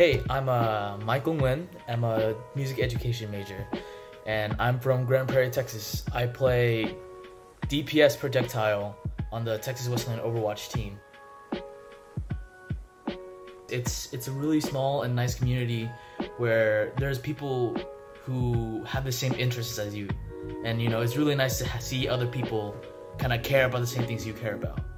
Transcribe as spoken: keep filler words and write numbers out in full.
Hey, I'm uh, Michael Nguyen. I'm a music education major, and I'm from Grand Prairie, Texas. I play D P S projectile on the Texas Wesleyan Overwatch team. It's it's a really small and nice community where there's people who have the same interests as you, and you know it's really nice to see other people kind of care about the same things you care about.